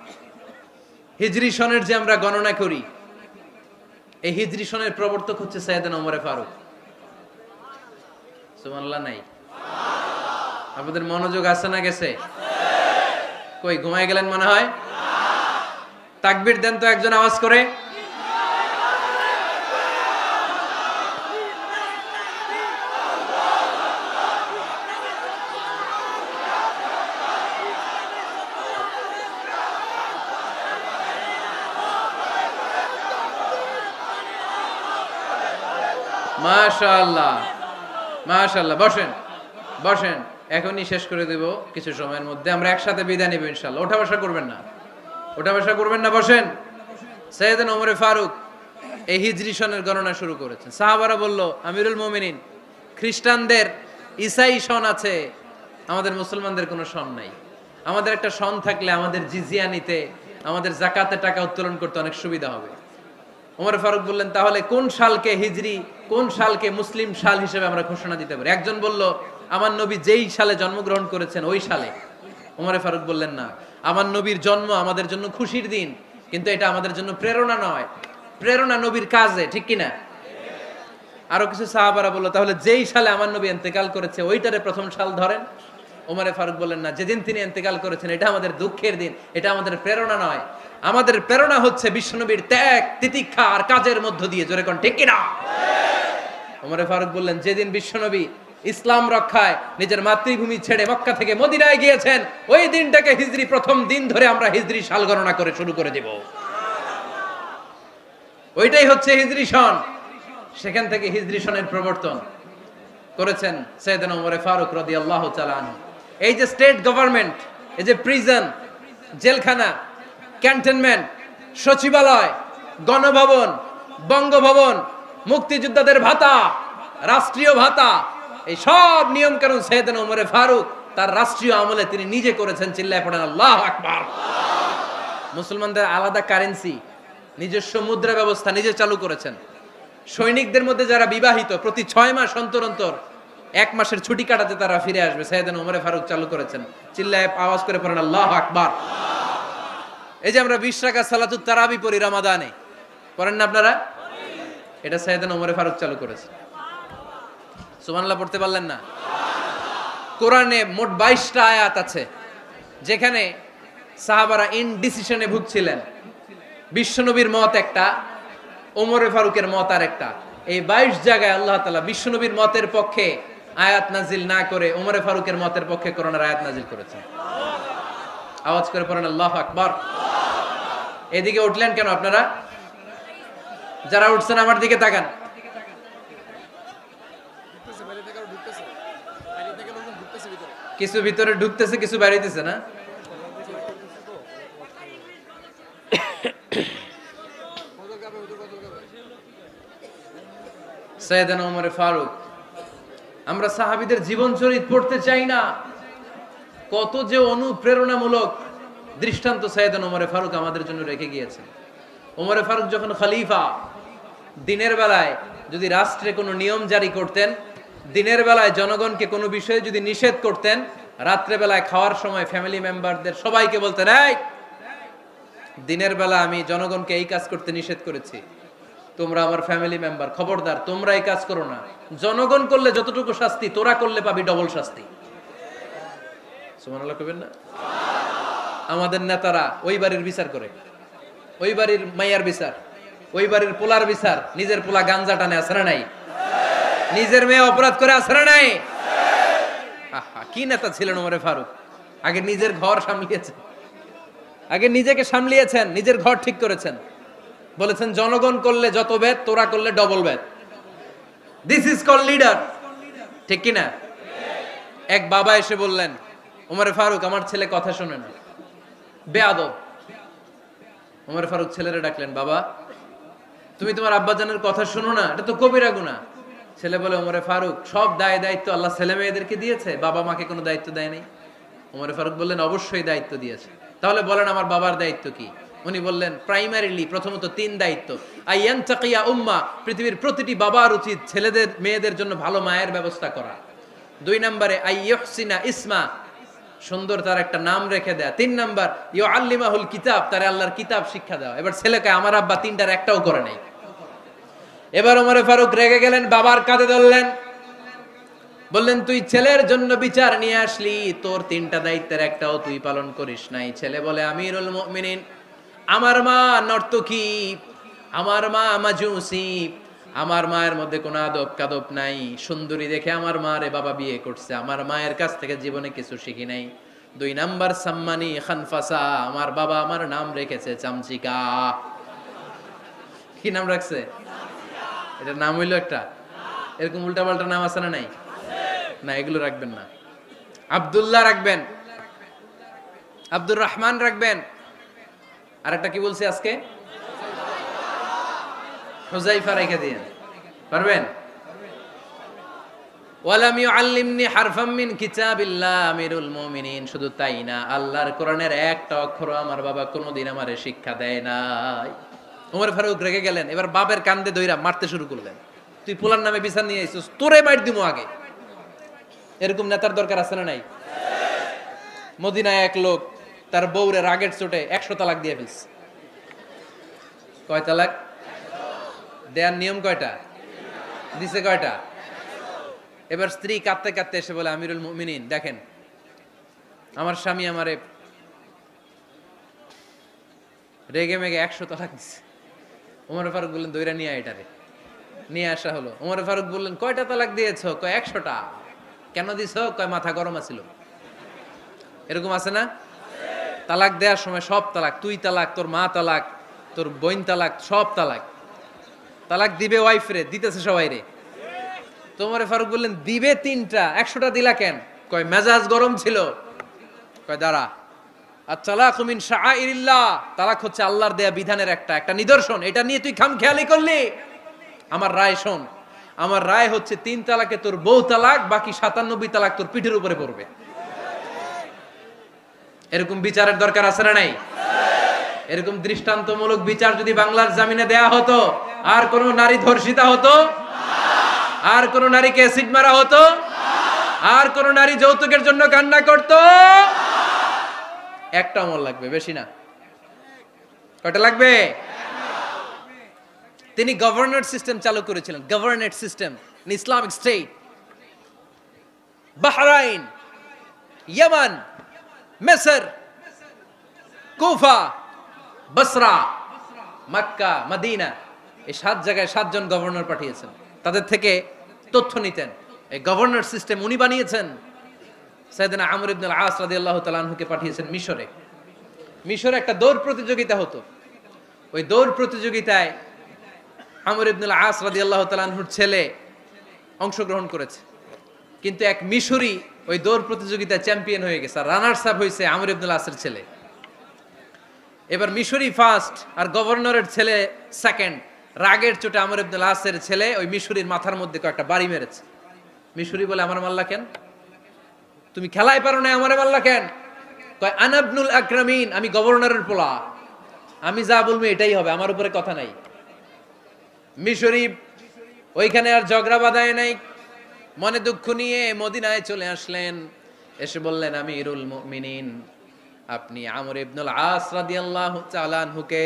সনের যে আমরা গণনা করি, এই হিজরি সনের প্রবর্তক হচ্ছে সাইয়েদনা ওমরে ফারুক। সুবহানাল্লাহ নাই? আপনাদের মনোযোগ আছে না গেছে? কই ঘুমায় গেলেন মনে হয়? তাকবীর দেন তো একজন আওয়াজ করে। মাশাআল্লাহ মাশাআল্লাহ। বসেন বসেন, এখনই শেষ করে দেব কিছু সময়ের মধ্যে। আমরা একসাথে বিদায় নেব ইনশাআল্লাহ। ওঠা বসা করবেন না, ওঠা বসা করবেন না, বসেন। সাইয়েদনা ওমর ফারুক এই হিজরি সনের গণনা শুরু করেছেন। সাহাবারা বলল, আমিরুল মুমিনিন, খ্রিস্টানদের ঈসাই সন আছে, আমাদের মুসলমানদের কোনো সন নাই। আমাদের একটা সন থাকলে আমাদের জিজিয়া নিতে, আমাদের যাকাতে টাকা উত্তোলন করতে অনেক সুবিধা হবে। ওমর ফারুক বললেন, তাহলে কোন সালকে হিজরি, কোন সালকে মুসলিম সাল হিসেবে আমরা ঘোষণা দিতে পারি? একজন বলল, আমার নবী যেই সালে জন্মগ্রহণ করেছেন ওই সালে। ওমর ফারুক বললেন, না, আমার নবীর জন্ম আমাদের জন্য খুশির দিন, কিন্তু এটা আমাদের জন্য প্রেরণা নয়। প্রেরণা নবীর কাজে, ঠিক কিনা? আরো কিছু সাহাবারা বলল, তাহলে যেই সালে আমার নবী ইন্তেকাল করেছে ওইটারে প্রথম সাল ধরেন। ওমর ফারুক বললেন, না, যেদিন তিনি ইন্তেকাল করেছেন এটা আমাদের দুঃখের দিন, এটা আমাদের প্রেরণা নয়। আমাদের প্রেরণা হচ্ছে বিশ্বনবীর ত্যাগ, তিতিক্ষা আর কাজের মধ্য দিয়ে। জোরে কোন ঠিক কিনা? ওমর ফারুক বললেন, যেদিন বিশ্বনবী ইসলাম রক্ষায় নিজের মাতৃভূমি ছেড়ে মক্কা থেকে মদিনায় গিয়েছেন, ওই দিনটাকে হিজরি প্রথম দিন ধরে আমরা হিজরি সাল গণনা করে শুরু করে দিব। ওইটাই হচ্ছে হিজরি সন। সেখান থেকে হিজরি সনের প্রবর্তন করেছেন সাইয়েদনা ওমর ফারুক রাদিয়াল্লাহু তাআলা আনহু। এই যে স্টেট গভর্নমেন্ট, এই যে প্রিজন, জেলখানা, ক্যান্টনমেন্ট, সচিবালয়, গণভবন, বঙ্গভবন, মুক্তিযোদ্ধাদের ভাতা, রাষ্ট্রীয় ভাতা, এই সব নিয়ম কানুন সাইয়েদনা ওমর ফারুক তার রাষ্ট্রীয় আমলে তিনি নিজে করেছেন। চিল্লায় পড়েন আল্লাহু আকবার। মুসলমানদের আলাদা কারেন্সি, নিজস্ব মুদ্রা ব্যবস্থা নিজে চালু করেছেন। সৈনিকদের মধ্যে যারা বিবাহিত, প্রতি 6 মাস অন্তর অন্তর 1 মাসের ছুটি কাটাতে তারা ফিরে আসবে, সাইয়েদনা ওমর ফারুক চালু করেছেন। চিল্লায় আওয়াজ করে পড়েন আল্লাহু আকবার। এই যে আমরা 20 রাকাত সালাতুত তারাবি পড়ি রমাদানে, পড়েন না আপনারা? এটা সাইয়েদনা ওমর ফারুক চালু করেছে। সুবহানাল্লাহ পড়তে পারলেন না? কোরআনে মোট 22টা আয়াত আছে যেখানে সাহাবারা ইনডিসিশনে ভুগছিলেন। বিশ্বনবীর মত একটা, ওমর ফারুকের মত আর একটা। এই 22 জায়গায় আল্লাহ তাআলা বিশ্বনবীর মতের পক্ষে আয়াত নাজিল না করে ওমর ফারুকের মতের পক্ষে কোরআনের আয়াত নাজিল করেছেন। আওয়াজ করে পড়েন আল্লাহু আকবার। এদিকে উঠলেন কেন আপনারা? যারা উঠছেন আমার দিকে তাকান। কিছু ভিতরে ঢুকতেছে, কিছু বাইরেতেছে না? সাইয়েদনা ওমর ফারুক, আমরা সাহাবীদের জীবন চরিত পড়তে চাই না? কত যে অনুপ্রেরণামূলক দৃষ্টান্ত সাইয়েদনা ওমর ফারুক আমাদের জন্য রেখে গিয়েছেন। ওমর ফারুক যখন খলিফা, দিনের বেলায় যদি রাষ্ট্রে কোনো নিয়ম জারি করতেন, দিনের বেলায় জনগণকে কোনো বিষয়ে যদি নিষেধ করতেন, রাত্রে বেলায় খাওয়ার সময় ফ্যামিলি মেম্বারদের সবাইকে বলতেন, এই দিনের বেলা আমি জনগণকে এই কাজ করতে নিষেধ করেছি, তোমরা আমার ফ্যামিলি মেম্বার, খবরদার তোমরা এই কাজ করো না। জনগণ করলে যতটুকু শাস্তি, তোরা করলে পাবি ডবল শাস্তি। সুবহানাল্লাহ কইবেন না? আমাদের নেতারা ওই বাড়ির বিচার করে, ওই বাড়ির মাইয়ার বিচার, ওই বাড়ির পোলার বিচার, নিজের পোলা গাঞ্জা টানে আছে না নাই? নিজের মেয়ে অপরাধ করে আছে না নাই? আহা, কি নেতা ছিলেন ওমর ফারুক! আগে নিজের ঘর সামলিয়েছেন, আগে নিজেকে সামলিয়েছেন, নিজের ঘর ঠিক করেছেন। বলেছেন জনগণ করলে যত বেদ, তোরা করলে ডবল বেদ। দিস ইজ কল লিডার, ঠিক কিনা? এক বাবা এসে বললেন, ওমর ফারুক আমার ছেলে কথা শোনে না, বেয়াদব। ওমর ফারুক ছেলেরে ডাকলেন, বাবা তুমি তোমার আব্বাজানের কথা শোনো না, এটা তো কবিরা গুনাহ। ছেলে বলে, ওমর ফারুক সব দায়িত্ব আল্লাহ ছেলে মেয়েদেরকে দিয়েছে, বাবা মাকে কোনো দায়িত্ব দেয় নাই। ওমর ফারুক বললেন, অবশ্যই দায়িত্ব দিয়েছে। তাহলে বলেন আমার বাবার দায়িত্ব কি? উনি বললেন, প্রাইমারিলি প্রথমত 3 দায়িত্ব। আইয়ান তাকিয়া উম্মা, পৃথিবীর প্রতিটি বাবার উচিত ছেলেদের মেয়েদের জন্য ভালো মায়ের ব্যবস্থা করা। 2 নম্বরে আইয়ুহসিনা ইসমা, সুন্দর তার একটা নাম রেখে দেয়া। 3 নাম্বার ইউআল্লিমাহুল কিতাব, তার আল্লাহর কিতাব শিক্ষা দেওয়া। এবার ছেলেকে আমার আব্বা 3টার একটাও করে নাই। এবার ওমর ফারুক রেগে গেলেন, বাবার কাঁধে ধরলেন, বললেন তুই ছেলের জন্য বিচার নিয়ে আসলি, তোর 3টা দায়িত্বের একটাও তুই পালন করিস নাই। ছেলে বলে আমিরুল মুমিনিন, আমার মা নর্তকী, আমার মা মাজুসি, আমার মায়ের মধ্যে কোনো আদব কাদব নাই, সুন্দরী দেখে আমার মা রে বাবা বিয়ে করছে, আমার মায়ের কাছ থেকে জীবনে কিছু শিখি নাই। 2 নাম্বার সাম্মানি খানফাসা, আমার বাবা আমার নাম রেখেছে চামচিকা। কি নাম রাখছে? এটা নাম হইলো একটা? এরকম উল্টা পাল্টা নাম আছে না নাই? না, এগুলো রাখবেন না। আব্দুল্লাহ রাখবেন, আব্দুর রহমান রাখবেন, আর একটা কি বলছি আজকে? হুজাইফা রেখে দিয়েন, পারবেন? ওয়ালাম ইউআল্লিমনি হারফাম মিন কিতাবিল্লাহ, আমিরুল মুমিনিন। শুধু তাই না, আল্লাহর কোরআনের একটা অক্ষর আমার বাবা কোনোদিন আমারে শিক্ষা দেয় নাই। ওমর ফারুক রেগে গেলেন, এবার বাপের কান্দে দইরা মারতে শুরু করলেন। তুই পোলার নামে বিচার নিয়ে আইছিস, তোরে মার দিমু আগে। এরকম নেতার দরকার আছে না নাই? মদিনায় এক লোক তার বউরে রাগের চোটে 100 তালাক দিয়ে ফেলছে। কয় তালাক দেয়ার নিয়ম কয়টা? দিছে কয়টা? এবার স্ত্রী কাঁদতে কাঁদতে এসে বলে, আমিরুল মুমিনিন দেখেন, আমার স্বামী আমারে রেগে মেগে 100 তালাক দিছে। ওমর ফারুক বললেন দইরা নিয়ে এটারে। নিয়ে আসা হলো। ওমর ফারুক বললেন কয়টা তালাক দিয়েছো? কয় 100টা। কেন দিছো? কয় মাথা গরম আছিল। এরকম আছে না? তালাক দেওয়ার সময় সব তালাক, তুই তালাক, তোর মা তালাক, তোর বোন তালাক, সব তালাক। তালাক দিবে ওয়াইফ রে, দিতেছে সবাই রে। তোমারে ফারুক বললেন দিবে 3টা, 100টা দিলা কেন? কয় মেজাজ গরম ছিল। কয় দাঁড়া, আত-তালাকু মিন শাআইরিল্লাহ, তালাক হচ্ছে আল্লাহর দেয়া বিধানের একটা নিদর্শন। এটা নিয়ে তুই খামখেয়ালি করলি। আমার রায় শোন, আমার রায় হচ্ছে 3 তালাকে তোর বউ তালাক, বাকি 97 তালাক তোর পিঠের উপরে পড়বে। এরকম বিচারের দরকার আছে না নাই? এরকম দৃষ্টান্তমূলক বিচার যদি বাংলার জমিনে দেয়া হতো, আর কোন নারী ধর্ষিতা হতো? আর কোন নারীকে অ্যাসিড মারা হতো? আর কোন নারী যৌতুকের জন্য কান্না করত? একটা আমল লাগবে, বেশি না। কয়টা লাগবে? তিনি গভর্নর সিস্টেম চালু করেছিলেন, governor system, Islamic state. Bahrain, Yemen, Misr, Kufa, বসরা, মক্কা, মদিনা, এই 7 জায়গায় 7 জন গভর্নর পাঠিয়েছেন। তাদের থেকে তথ্য নিতেন। এই গভর্নর সিস্টেম উনি বানিয়েছেন। সাইয়েদনা আমর ইবনে আল-আস রাদিয়াল্লাহু তাআলা আনহুকে পাঠিয়েছেন মিশরে। মিশরে একটা দৌড় প্রতিযোগিতা হতো। ওই দৌড় প্রতিযোগিতায় আমর ইবনে আল-আস রাদিয়াল্লাহু তাআলা আনহুর ছেলে অংশগ্রহণ করেছে। কিন্তু এক মিশরি ওই দৌড় প্রতিযোগিতায় চ্যাম্পিয়ন হয়ে গেছে, আর রানার্স আপ হয়েছে আমর ইবনে আল-আসের ছেলে। এবার মিশরি ফার্স্ট আর গভর্নরের ছেলে সেকেন্ড। রাগের চোটে আমর ইবনে আল-আসের ছেলে ওই মিশরির মাথার মধ্যে কয়েকটা বাড়ি মেরেছে। মিশরি বলে আমার মাল্লা কেন? তুমি খেলায় পারো না, আমারে মাল্লা কেন? কয় আনা ইবনুল আকরামিন, আমি গভর্নরের পোলা, আমি যা বলবো এটাই হবে, আমার উপরে কথা নাই। মিশরি ওইখানে আর ঝগড়া বাঁধায় নাই, মনে দুঃখ নিয়ে মদিনায় চলে আসলেন। এসে বললেন আমিরুল মুমিনিন, আপনি আমর ইবনুল আস রাদিয়াল্লাহু তাআলা আনহুকে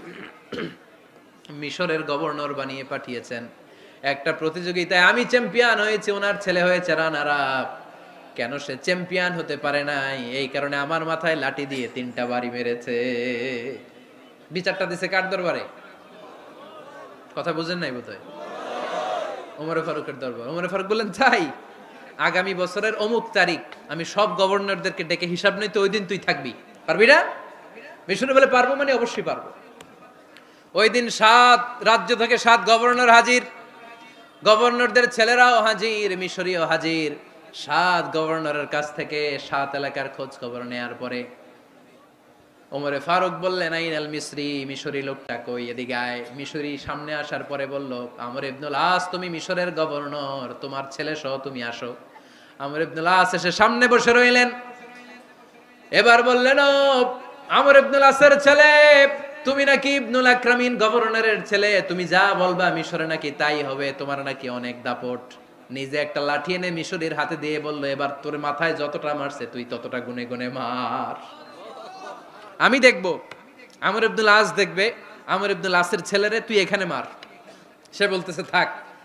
মিশরের গভর্নর বানিয়ে পাঠিয়েছেন। একটা প্রতিযোগিতায় আমি চ্যাম্পিয়ন হয়েছি, ওনার ছেলে হয়েছে রানার আপ। কেন সে চ্যাম্পিয়ন হতে পারে নাই? এই কারণে আমার মাথায় লাঠি দিয়ে 3টা বাড়ি মেরেছে। বিচারটা দিছে কার দরবারে? কথা বুঝেন নাই বোধহয়? ওমর ফারুকের দরবার। ওমর ফারুক বললেন তাই, আগামী বছরের অমুক তারিখ আমি সব গভর্নরদেরকে ডেকে হিসাব নেই, তো ওই দিন তুই থাকবি, পারবি না? মিশরে বলে পারবো, মানে অবশ্যই পারবো। ওই দিন 7 রাজ্য থেকে 7 গভর্নর হাজির, গভর্নরদের ছেলেরাও হাজির, মিশরীয় হাজির। 7 গভর্নরের কাছ থেকে 7 এলাকার খোঁজ খবর নেয়ার পরে ওমরে ফারুক বললেন আইনাল মিসরি, মিশরি লোকটা কই, এদিকে আয়। মিশরি সামনে আসার পরে বলল, আমর ইবনুল আস তুমি মিশরের গভর্নর, তোমার ছেলে সহ তুমি আসো। আমর ইবনুল আস এসে সামনে বসে রইলেন। এবার বললেন, ও আমর ইবনুল আসের ছেলে, তুমি নাকি ইবনুল আকরামিন গভর্নরের ছেলে, তুমি যা বলবা মিশরে নাকি তাই হবে, তোমার নাকি অনেক দাপট। নিজে একটা লাঠি এনে মিশরীর হাতে দিয়ে বলল, এবার তোর মাথায় যতটা মারছে তুই ততটা গুনে গুনে মার, আমি দেখবো। আমর ইবনুল আস দেখবে, আমর ইবনুল আসের ছেলেরে তুই এখানে মার। সে বলতেছে থাক,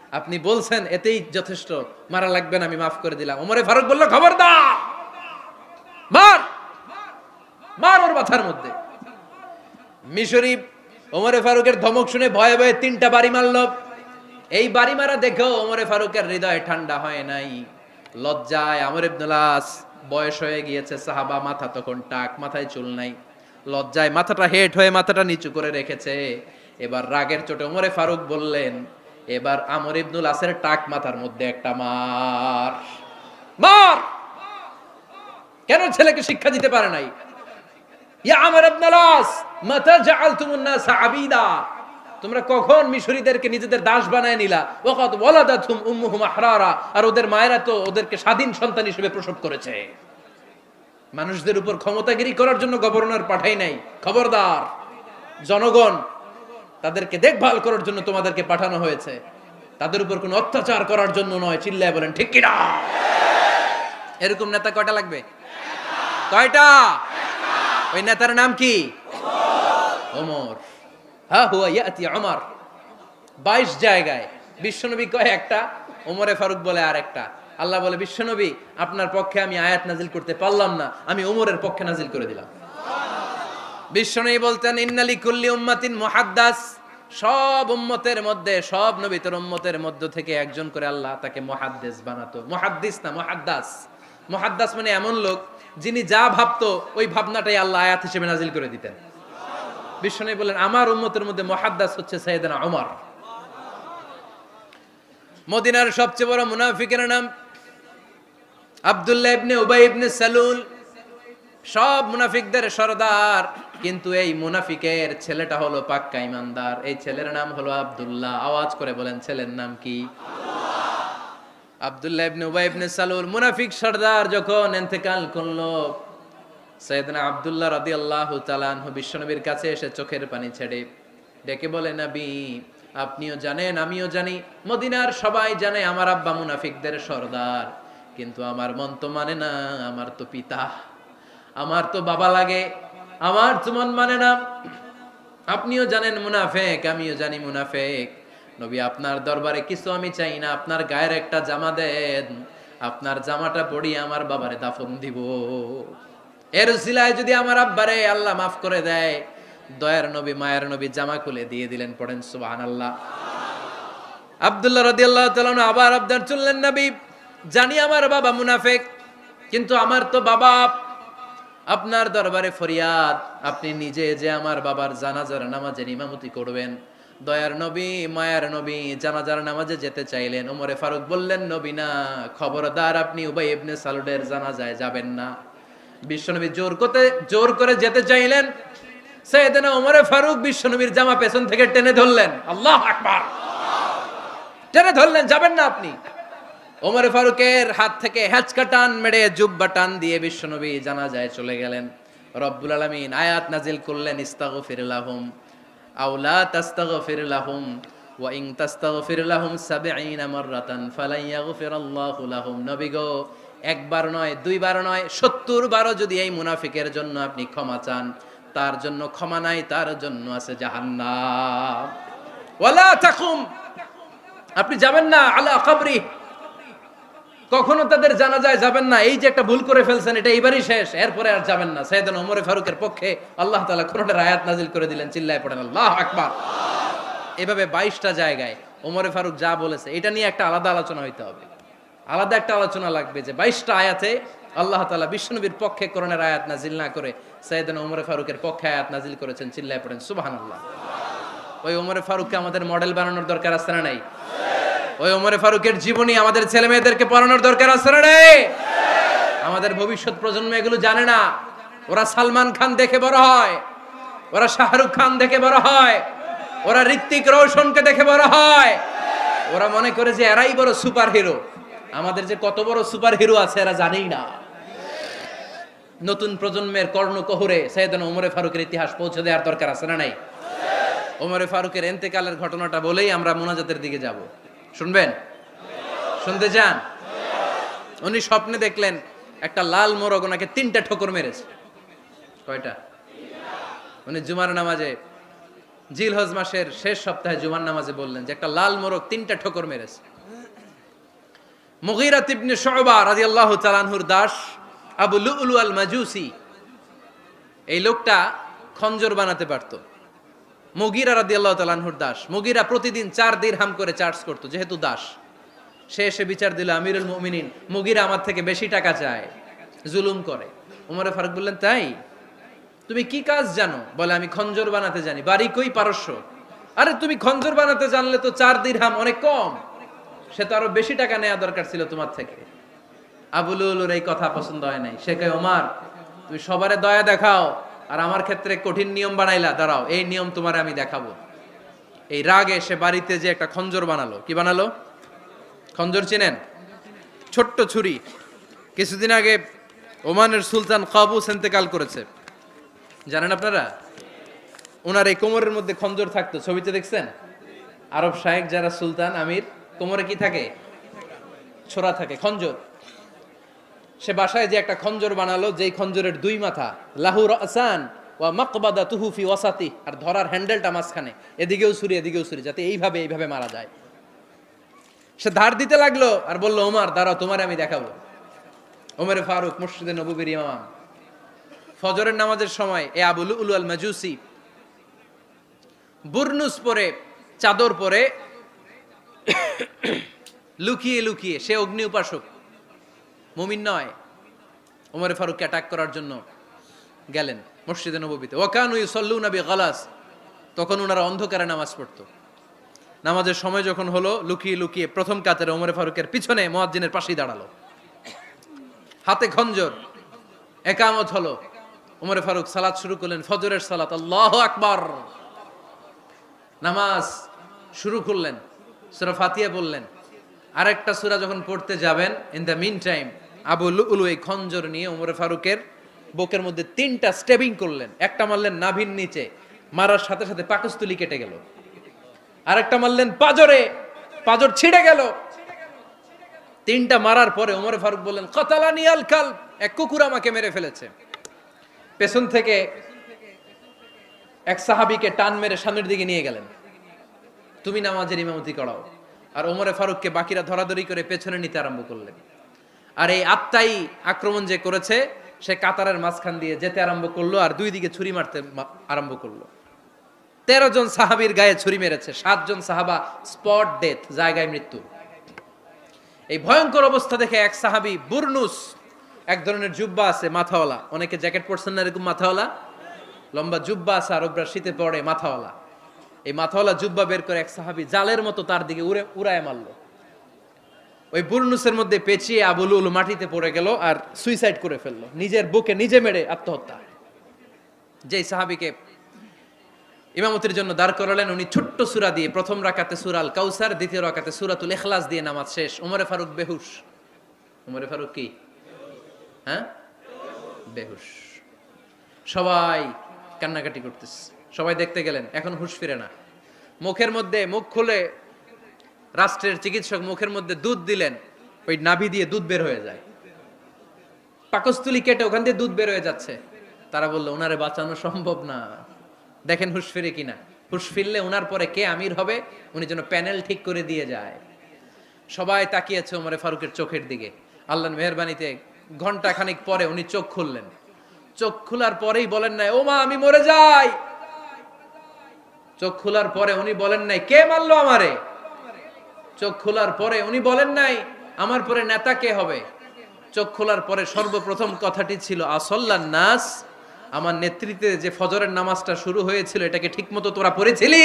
আপনি বলছেন এতেই যথেষ্ট, মারা লাগবে না, আমি মাফ করে দিলাম। ওমরে ফারুক বলল খবরদার, মার মার ওর মাথার মধ্যে। মিশরি ওমরে ফারুকের ধমক শুনে ভয়ে ভয়ে 3টা বাড়ি মারল। এই বাড়ি মারা দেখেও ওমরে ফারুকের হৃদয় ঠান্ডা হয় নাই। লজ্জায় আমর ইবনুল আস, বয়স হয়ে গিয়েছে সাহাবা, মাথা তখন টাক, মাথায় চুল নাই, লজ্জায় মাথাটা হেট হয়ে মাথাটা নিচু করে রেখেছে। এবার রাগের চোটে ওমরে ফারুক বললেন, এবার আমর ইবনুল আসের টাক মাথার মধ্যে একটা মার মার। কেন ছেলেকে শিক্ষা দিতে পারে নাই? ইয়া আমর ইবনুল আস, মাতা জাআলতুমুন নাস আবিদা, তোমরা কখন মিশরীদেরকে নিজেদের দাস বানায় নিলা? ওয়াকাদ ওয়ালাদাতুম উম্মুহুম আহরারা, আর ওদের মায়েরা তো ওদেরকে স্বাধীন সন্তান হিসেবে প্রসব করেছে। মানুষদের উপর ক্ষমতাগিরি করার জন্য গভর্নর পাঠাই নাই। খবরদার, জনগণ তাদেরকে দেখভাল করার জন্য তোমাদেরকে পাঠানো হয়েছে, তাদের উপর কোনো অত্যাচার করার জন্য নয়। চিল্লায় বলেন ঠিক কিনা? এরকম নেতা কয়টা লাগবে? কয়টা? ওই নেতার নাম কি? ওমর। হা হুয়া ইয়াতি ওমর। 22 জায়গায় বিশ্বনবী কয় একটা, ওমরে ফারুক বলে আরেকটা। আল্লাহ বলে, বিশ্বনবী আপনার পক্ষে আমি আয়াত নাজিল করতে পারলাম না, আমি ওমরের পক্ষে নাজিল করে দিলাম। বিশ্বনবী বলতেন, ইন্না লিকুল্লি উম্মাতিন মুহাদ্দাস, সব উম্মতের মধ্যে, সব নবীর উম্মতের মধ্য থেকে একজন করে আল্লাহ তাকে মুহাদ্দিস বানাতো। মুহাদ্দিস না, মুহাদ্দাস। মুহাদ্দাস মানে এমন লোক যিনি যা ভাবতো ওই ভাবনাটাই আল্লাহ আয়াত হিসেবে নাজিল করে দিতেন। বিশ্বনবী বলেন, আমার উম্মতের মধ্যে মুহাদ্দাস হচ্ছে সাইয়েদনা ওমর। মদিনার সবচেয়ে বড় মুনাফিকের নাম আব্দুল্লাহ ইবনে উবাই ইবনে সালুল, সব মুনাফিকদের সরদার। কিন্তু এই মুনাফিকের ছেলেটা হলো পাক্কা ইমানদার। এই ছেলের নাম হলো আব্দুল্লাহ। আওয়াজ করে বলেন, ছেলের নাম কি? আব্দুল্লাহ ইবনে উবাই ইবনে সালুল, মুনাফিক সরদার যখন ইন্তেকাল করলো, সাইয়েদনা আব্দুল্লাহ রাদিয়াল্লাহু তাআলা আনহু বিশ্বনবীর কাছে এসে চোখের পানি ছেড়ে ডেকে বলে, নবী আপনিও জানেন, আমিও জানি, মদিনার সবাই জানে আমার আব্বা মুনাফিকদের সরদার, কিন্তু আমার মন তো মানে না, আমার তো পিতা, আমার তো বাবা লাগে, আমার তো মন মানে না। আপনিও জানেন মুনাফিক, আমিও জানি মুনাফিক। নবী আপনার দরবারে কিছু আমি চাই না, আপনার গায়ের একটা জামা দেন, আপনার জামাটা পরিয়ে আমার বাবারে দাফন দিব। এর উসিলায় যদি আমার আব্বারে আল্লাহ মাফ করে দেয়, দয়ার নবী মায়ের নবী জামা খুলে দিয়ে দিলেন। পড়েন সুবহানাল্লাহ। আব্দুল্লাহ রাদিয়াল্লাহু তাআলা আবার আবদার চললেন, নবী জানি আমার বাবা মুনাফিক, কিন্তু আমার তো বাবা, আপনার দরবারে ফরিয়াদ, আপনি নিজে যে আমার বাবার জানাজার নামাজের ইমামতি করবেন। দয়ার নবী মায়ার নবী জানাজার নামাজে যেতে চাইলেন। ওমরে ফারুক বললেন, নবী না, খবরদার আপনি উবাই ইবনে সালুলের জানাজায় যাবেন না। বিশ্বনবী জোর করে যেতে চাইলেন। সাইয়েদনা ওমরে ফারুক বিশ্বনবীর জামা পেছন থেকে টেনে ধরলেন। আল্লাহু আকবার। টেনে ধরলেন, যাবেন না আপনি। ওমরে ফারুকের হাত থেকে হ্যাচকা টান মেরে জুব্বা টান দিয়ে বিশ্বনবী জানাজায় চলে গেলেন। রব্বুল আলামিন আয়াত নাজিল করলেন, ইস্তাগফির লাহুম আও লা তাস্তাগফির লাহুম ওয়া ইন তাস্তাগফির লাহুম ৭০ মাররাতান ফালান ইয়াগফিরাল্লাহু লাহুম। নবী গো, একবার নয়, দুইবার নয়, ৭০ বারও যদি এই মুনাফিকের জন্য আপনি ক্ষমা চান, তার জন্য ক্ষমা নাই, তার জন্য আছে জাহান্নাম। ওয়ালা তাকুম, আপনি যাবেন না আলা কবরি, কখনো তাদের জানাজায় যাবেন না। এই যে একটা ভুল করে ফেলছেন, এটা এইবারই শেষ, এরপরে আর যাবেন না। সাইয়েদনা ওমরে ফারুকের পক্ষে আল্লাহ তাআলা কোরআনের আয়াত নাজিল করে দিলেন। চিল্লায় পড়েন আল্লাহু আকবার। এভাবে 22টা জায়গায় ওমরে ফারুক যা বলেছে, এটা নিয়ে একটা আলাদা আলোচনা হইতে হবে, আলাদা একটা আলোচনা লাগবে যে 22টা আয়াতে আল্লাহ তাআলা বিশ্বনবীর পক্ষে কোরআনের আয়াত নাজিল না করে সাইয়েদনা ওমরে ফারুকের পক্ষে আয়াত নাজিল করেছেন। চিল্লায় পড়েন সুবহানাল্লাহ। ওই ওমরে ফারুককে আমাদের মডেল বানানোর দরকার আছে না নাই? ওই ওমরে ফারুকের জীবনী আমাদের ছেলে মেয়েদেরকে পড়ানোর দরকার আছে না নাই? আমাদের ভবিষ্যৎ প্রজন্ম এগুলো জানে না। ওরা সালমান খান দেখে বড় হয়, ওরা শাহরুখ খান দেখে বড় হয়, ওরা ঋত্বিক রোশনকে দেখে বড় হয়, ওরা মনে করে যে এরাই বড় সুপার হিরো। আমাদের যে কত বড় সুপার হিরো আছে এরা জানেই না। নতুন প্রজন্মের কর্ণকহুরে সাইয়েদনা ওমরে ফারুকের ইতিহাস পৌঁছে দেওয়ার দরকার আছে না নাই? ওমরে ফারুকের ইন্তেকালের ঘটনাটা বলেই আমরা মুনাজাতের দিকে যাব। শুনবেন? শুনতে চান? উনি স্বপ্নে দেখলেন একটা লাল মোরগ ওনাকে 3টা ঠোকর মেরেছে। কয়টা? উনি জুমার নামাজে জিলহজ মাসের শেষ সপ্তাহে জুমার নামাজে বললেন যে একটা লাল মোরগ 3টা ঠোকর মেরেছে। মুগীরা ইবনে শুবা রাদিয়াল্লাহু তাআলা আনহুর দাস আবু লুলু আল মাজুসি, এই লোকটা খঞ্জর বানাতে পারতো। মুগীরা রাদিয়াল্লাহু তাআলা আনহুর দাস। মুগীরা প্রতিদিন 4 দিরহাম করে চার্জ করত, যেহেতু দাস। সে এসে বিচার দিল, আমিরুল মুমিনিন, মুগীরা আমার থেকে বেশি টাকা চায়, জুলুম করে। ওমরে ফারুক বললেন, তাই? তুমি কি কাজ জানো? বলে, আমি খঞ্জর বানাতে জানি। বাড়ি কই? পারস্য। আরে তুমি খঞ্জর বানাতে জানলে তো 4 দিরহাম অনেক কম, সে তো আরো বেশি টাকা নেওয়া দরকার ছিল তোমার থেকে। আবু লুলুর এই কথা পছন্দ হয় নাই। সে কয়, ওমর তুমি সবারে দয়া দেখাও আর আমার ক্ষেত্রে কঠিন নিয়ম বানাইলা, দাঁড়াও এই নিয়ম তোমারে আমি দেখাবো। এই রাগে সে বাড়িতে যে একটা খঞ্জর বানালো। কি বানালো? খঞ্জর চেনেন? ছোট্ট ছুরি। কিছুদিন আগে ওমানের সুলতান কাবুস ইন্তেকাল করেছে, জানেন আপনারা? ওনার এই কোমরের মধ্যে খঞ্জর থাকতো, ছবিতে দেখছেন? আরব শায়েখ যারা সুলতান আমির, কোমরে কি থাকে? ছোরা থাকে, খঞ্জর। সে বাসায় যে একটা খঞ্জর বানালো, যেই খঞ্জরের 2 মাথা, লাহু রাসান ওয়া মাকবাদাতুহু ফি ওয়াসাতি, আর ধরার হ্যান্ডেলটা মাঝখানে, এদিকেও ছুরি এদিকেও ছুরি, যাতে এইভাবে মারা যায়। সে ধার দিতে লাগলো আর বলল, ওমর দাঁড়াও তোমারে আমি দেখাবো। ওমরে ফারুক মসজিদে নববীর ইমাম, ফজরের নামাজের সময় এ আবু লুলু আল মাজুসি বুরনুস পরে, চাদর পরে, লুকিয়ে লুকিয়ে, সে অগ্নি উপাসক, মুমিন নয়। ওমরে ফারুককে অ্যাটাক করার জন্য গেলেন মসজিদে নববীতে। ওয়াকানু ইউসাল্লুনা বিগালাস, তখন ওনারা অন্ধকারে নামাজ পড়তো। নামাজের সময় যখন হলো, লুকিয়ে লুকিয়ে প্রথম কাতারে ওমরে ফারুকের পিছনে মুয়াজ্জিনের পাশেই দাঁড়ালো, হাতে খঞ্জর। একামত হলো, ওমরে ফারুক সালাত শুরু করলেন, ফজরের সালাত, আল্লাহু আকবার। নামাজ শুরু করলেন, সূরা ফাতিহা বললেন। আরেকটা সূরা যখন পড়তে যাবেন, in the meantime Abu Lulu এই খঞ্জর নিয়ে ওমরে ফারুকের বুকের মধ্যে 3টা স্টেবিং করলেন। একটা মারলেন নাভির নিচে, মারার সাথে সাথে পাকস্থলী কেটে গেল। আরেকটা মারলেন পাজরে, পাজর ছিঁড়ে গেল। 3টা মারার পরে ওমরে ফারুক বললেন, কাতালানি আল কালব, এক কুকুর আমাকে মেরে ফেলেছে। পেছন থেকে এক সাহাবীকে টান মেরে সামনের দিকে নিয়ে গেলেন, তুমি নামাজের ইমামতি করাও। আর ওমরে ফারুককে বাকিরা ধরাধরি করে পেছনে নিতে আরম্ভ করলেন। আর এই আত্মাই আক্রমণ যে করেছে, সে কাতারের মাঝখান দিয়ে যেতে আরম্ভ করলো আর 2 দিকে ছুরি মারতে আরম্ভ করলো। 13 জন সাহাবীর গায়ে ছুরি মেরেছে, 7 জন সাহাবা স্পট ডেথ, জায়গায় মৃত্যু। এই ভয়ঙ্কর অবস্থা দেখে এক সাহাবী বুরনুস, এক ধরনের জুব্বা আছে মাথাওয়ালা, অনেকে জ্যাকেট পরছেন না এরকম মাথাওয়ালা, লম্বা জুব্বা আছে, আরবরা শীতে পরে মাথাওয়ালা, এই মাথাওয়ালা জুব্বা বের করে এক সাহাবী জালের মতো তার দিকে উড়ায় মারলো। ওই বুরনুসের মধ্যে পেঁচিয়ে আবু লুলু মাটিতে পড়ে গেল আর সুইসাইড করে ফেললো, নিজের বুকে নিজে মেরে আত্মহত্যা। যেই সাহাবীকে ইমামতির জন্য দাঁড় করালেন, উনি ছোট্ট সূরা দিয়ে, প্রথম রাকাতে সূরা আল কাউসার, দ্বিতীয় রাকাতে সূরাতুল ইখলাস দিয়ে নামাজ শেষ। ওমরে ফারুক বেহুশ। ওমরে ফারুক কি? হ্যাঁ, বেহুশ। সবাই কান্নাকাটি করতেছে, সবাই দেখতে গেলেন, এখন হুঁশ ফিরে না। মুখের মধ্যে, মুখ খুলে রাষ্ট্রের চিকিৎসক মুখের মধ্যে দুধ দিলেন, ওই নাভি দিয়ে দুধ বের হয়ে যায়, পাকস্থলী কেটে ওখান দিয়ে দুধ বের হয়ে যাচ্ছে। তারা বললো, ওনারে বাঁচানো সম্ভব না, দেখেন হুঁশ ফিরে কিনা। হুঁশ ফিরলে ওনার পরে কে আমির হবে, উনি যেন প্যানেল ঠিক করে দিয়ে যায়। সবাই তাকিয়েছে ওমরে ফারুকের চোখের দিকে। আল্লাহর মেহেরবানিতে ঘন্টা খানিক পরে উনি চোখ খুললেন। চোখ খোলার পরেই বলেন নাই, ও মা আমি মরে যাই। চোখ খোলার পরে উনি বলেন নাই, কে মারলো আমারে। চোখ খোলার পরে উনি বলেন নাই, আমার পরে নেতা কে হবে। চোখ খোলার পরে সর্বপ্রথম কথাটি ছিল, আসল্লান নাস, আমার নেতৃত্বে যে ফজরের নামাজটা শুরু হয়েছিল, এটাকে ঠিকমতো তোরা পড়েছিলি?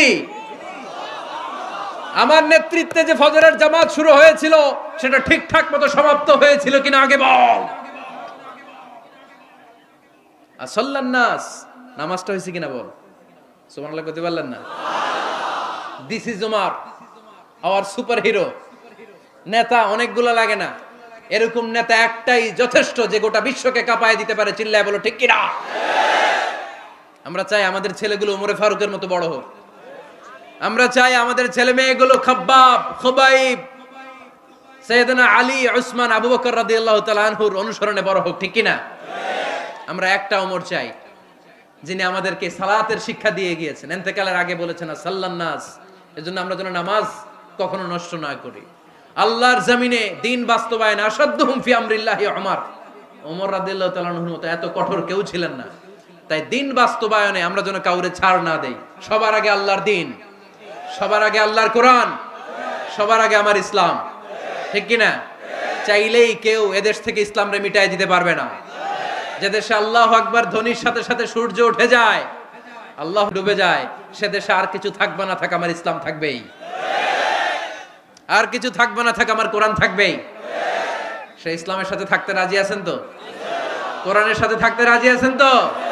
আমার নেতৃত্বে যে ফজরের জামাত শুরু হয়েছিল, সেটা ঠিকঠাক মতো সমাপ্ত হয়েছিল কিনা আগে বল। আসল্লান নাস, নামাজটা হয়েছে কিনা বল। সুবহানাল্লাহ কইতে পারলেন না? This is Umar, our super hero. নেতা অনেকগুলো লাগে না, এরকম নেতা একটাই যথেষ্ট, যে গোটা বিশ্বকে কাঁপায় দিতে পারে। চিল্লায় বলো ঠিক কিনা? আমরা চাই আমাদের ছেলেগুলো ওমরে ফারুকের মতো বড় হোক। আমরা চাই আমাদের ছেলে মেয়েগুলো খাব্বাব, খুবাইব, সাইয়েদনা আলী, উসমান, আবু বকর রাদিয়াল্লাহু তাআলা আনহুর অনুসরণে বড় হোক, ঠিক কিনা? আমরা একটা ওমর চাই, যিনি আমাদেরকে সালাতের শিক্ষা দিয়ে গিয়েছেন, ইন্তেকালের আগে বলেছেন সাল্লান নাস, এজন্য আমরা যেন নামাজ কখনো নষ্ট না করি। আল্লাহর জমিনে দিন বাস্তবায়ন আসাদ্দুহুম ফি আমরিল্লাহি ওমর রাদিয়াল্লাহু তাআলা আনহুর মতো এত কঠোর কেউ ছিলেন না। তাই দিন বাস্তবায়নে আমরা যেন কাউরে ছাড় না দেই। সবার আগে আল্লাহর দিন, সবার আগে আল্লাহর কোরআন, সবার আগে আমার ইসলাম, ঠিক কিনা? চাইলেই কেউ এদেশ থেকে ইসলামরে মিটাই দিতে পারবে না। যে দেশে আল্লাহু আকবার ধ্বনির সাথে সাথে সূর্য উঠে যায়, আল্লাহ ডুবে যায়, সে দেশে আর কিছু থাকবে না থাক আমার ইসলাম থাকবেই, আর কিছু থাকবে না থাক আমার কোরআন থাকবেই। সে ইসলামের সাথে থাকতে রাজি আছেন তো? কোরআনের সাথে থাকতে রাজি আছেন তো?